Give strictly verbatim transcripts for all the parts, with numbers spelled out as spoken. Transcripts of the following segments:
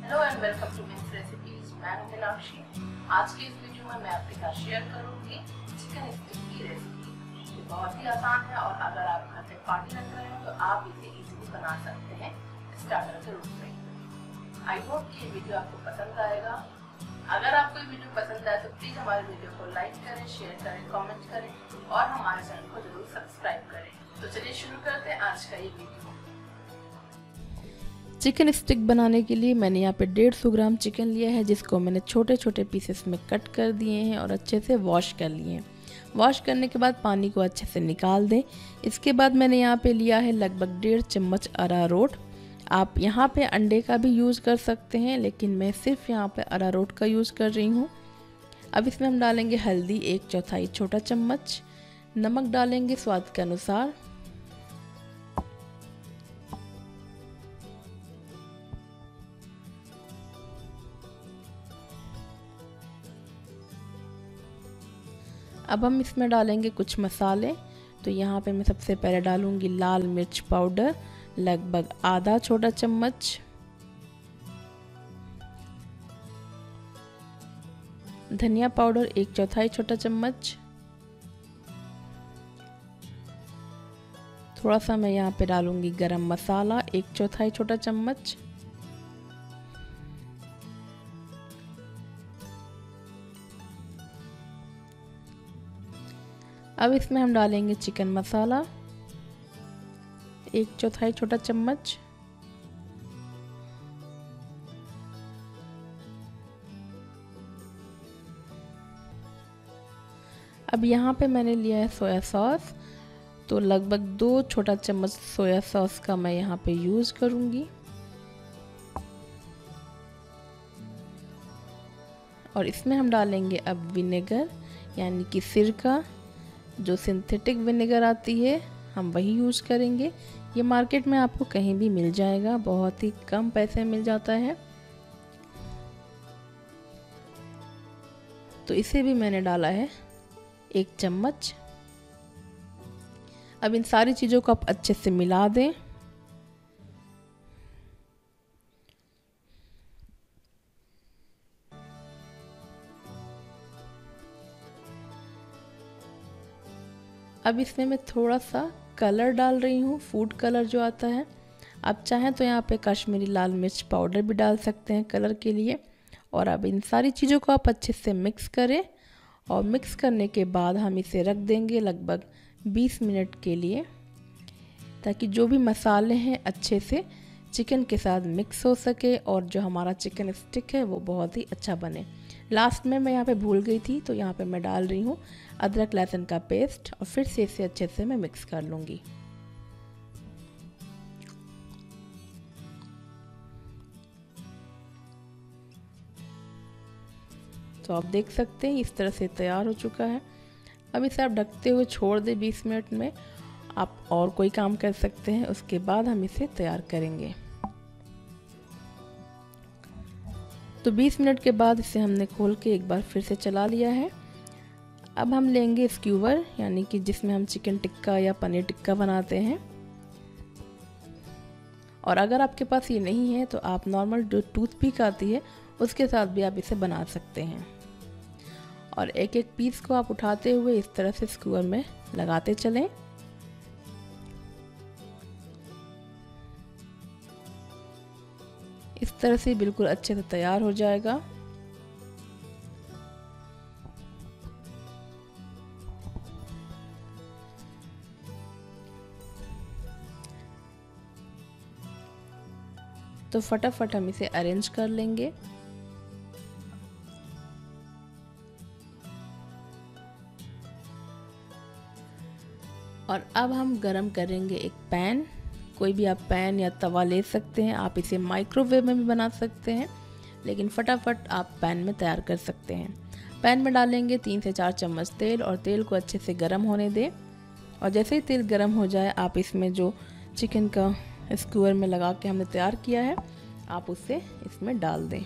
Hello and welcome to mince recipes. मैं हूं मीनाक्षी। आज की इस वीडियो में मैं आपके साथ शेयर करूंगी चिकन स्टिक की रेसिपी। ये बहुत ही आसान है और अगर आप घर पे पार्टी रख रहे हैं तो आप इसे इजीली बना सकते हैं स्टार्टर के रूप में। आई होप कि ये वीडियो आपको पसंद आएगा। अगर आपको ये वीडियो पसंद आए तो प्लीज हमारे वीडियो को लाइक करें, शेयर करें, कमेंट करें और हमारे चैनल को जरूर सब्सक्राइब करें। तो चलिए शुरू करते हैं आज का ये वीडियो। चिकन स्टिक बनाने के लिए मैंने यहाँ पे डेढ़ सौ ग्राम चिकन लिया है, जिसको मैंने छोटे छोटे पीसेस में कट कर दिए हैं और अच्छे से वॉश कर लिए हैं। वॉश करने के बाद पानी को अच्छे से निकाल दें। इसके बाद मैंने यहाँ पे लिया है लगभग डेढ़ चम्मच अरारोट। आप यहाँ पे अंडे का भी यूज़ कर सकते हैं, लेकिन मैं सिर्फ यहाँ पे अरारोट का यूज़ कर रही हूँ। अब इसमें हम डालेंगे हल्दी एक चौथाई छोटा चम्मच, नमक डालेंगे स्वाद के अनुसार, अब हम इसमें डालेंगे कुछ मसाले। तो यहाँ पे मैं सबसे पहले डालूंगी लाल मिर्च पाउडर लगभग आधा छोटा चम्मच, धनिया पाउडर एक चौथाई छोटा चम्मच, थोड़ा सा मैं यहाँ पे डालूंगी गरम मसाला एक चौथाई छोटा चम्मच, अब इसमें हम डालेंगे चिकन मसाला एक चौथाई छोटा चम्मच, अब यहाँ पे मैंने लिया है सोया सॉस। तो लगभग दो छोटा चम्मच सोया सॉस का मैं यहाँ पे यूज़ करूँगी और इसमें हम डालेंगे अब विनेगर यानी कि सिरका। जो सिंथेटिक विनेगर आती है हम वही यूज़ करेंगे। ये मार्केट में आपको कहीं भी मिल जाएगा, बहुत ही कम पैसे मिल जाता है। तो इसे भी मैंने डाला है एक चम्मच। अब इन सारी चीज़ों को आप अच्छे से मिला दें। अब इसमें मैं थोड़ा सा कलर डाल रही हूँ, फूड कलर जो आता है। आप चाहें तो यहाँ पे कश्मीरी लाल मिर्च पाउडर भी डाल सकते हैं कलर के लिए। और अब इन सारी चीज़ों को आप अच्छे से मिक्स करें और मिक्स करने के बाद हम इसे रख देंगे लगभग बीस मिनट के लिए, ताकि जो भी मसाले हैं अच्छे से चिकन के साथ मिक्स हो सके और जो हमारा चिकन स्टिक है वो बहुत ही अच्छा बने। लास्ट में मैं यहाँ पे भूल गई थी, तो यहाँ पे मैं डाल रही हूँ अदरक लहसुन का पेस्ट और फिर से इसे अच्छे से मैं मिक्स कर लूँगी। तो आप देख सकते हैं इस तरह से तैयार हो चुका है। अब इसे आप ढकते हुए छोड़ दें बीस मिनट में। आप और कोई काम कर सकते हैं, उसके बाद हम इसे तैयार करेंगे। तो बीस मिनट के बाद इसे हमने खोल के एक बार फिर से चला लिया है। अब हम लेंगे स्क्यूवर यानी कि जिसमें हम चिकन टिक्का या पनीर टिक्का बनाते हैं। और अगर आपके पास ये नहीं है तो आप नॉर्मल जो टूथपिक आती है उसके साथ भी आप इसे बना सकते हैं। और एक एक पीस को आप उठाते हुए इस तरह से स्क्यूवर में लगाते चलें। इस तरह से बिल्कुल अच्छे से तैयार हो जाएगा। तो फटाफट हम इसे अरेंज कर लेंगे। और अब हम गरम करेंगे एक पैन। कोई भी आप पैन या तवा ले सकते हैं। आप इसे माइक्रोवेव में भी बना सकते हैं, लेकिन फटाफट आप पैन में तैयार कर सकते हैं। पैन में डालेंगे तीन से चार चम्मच तेल और तेल को अच्छे से गर्म होने दें। और जैसे ही तेल गर्म हो जाए आप इसमें जो चिकन का स्क्यूवर में लगा के हमने तैयार किया है आप उसे इसमें डाल दें।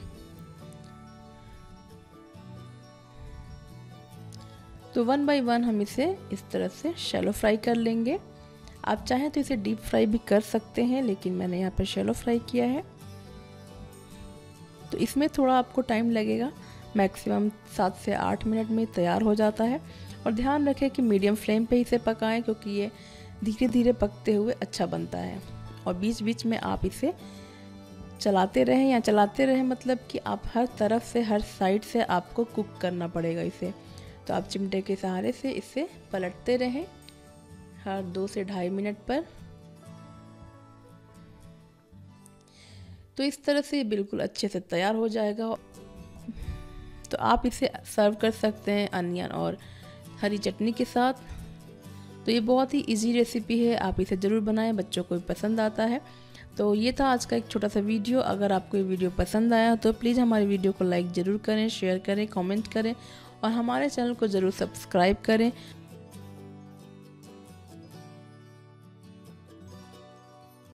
तो वन बाय वन हम इसे इस तरह से शैलो फ्राई कर लेंगे। आप चाहें तो इसे डीप फ्राई भी कर सकते हैं, लेकिन मैंने यहाँ पर शैलो फ्राई किया है। तो इसमें थोड़ा आपको टाइम लगेगा, मैक्सिमम सात से आठ मिनट में तैयार हो जाता है। और ध्यान रखें कि मीडियम फ्लेम पे इसे पकाएं, क्योंकि ये धीरे धीरे पकते हुए अच्छा बनता है। और बीच बीच में आप इसे चलाते रहें, या चलाते रहें मतलब कि आप हर तरफ से, हर साइड से आपको कुक करना पड़ेगा इसे। तो आप चिमटे के सहारे से इसे पलटते रहें हर दो से ढाई मिनट पर। तो इस तरह से ये बिल्कुल अच्छे से तैयार हो जाएगा। तो आप इसे सर्व कर सकते हैं अनियन और हरी चटनी के साथ। तो ये बहुत ही इजी रेसिपी है, आप इसे ज़रूर बनाएं, बच्चों को भी पसंद आता है। तो ये था आज का एक छोटा सा वीडियो। अगर आपको ये वीडियो पसंद आया तो प्लीज़ हमारे वीडियो को लाइक ज़रूर करें, शेयर करें, कमेंट करें और हमारे चैनल को ज़रूर सब्सक्राइब करें।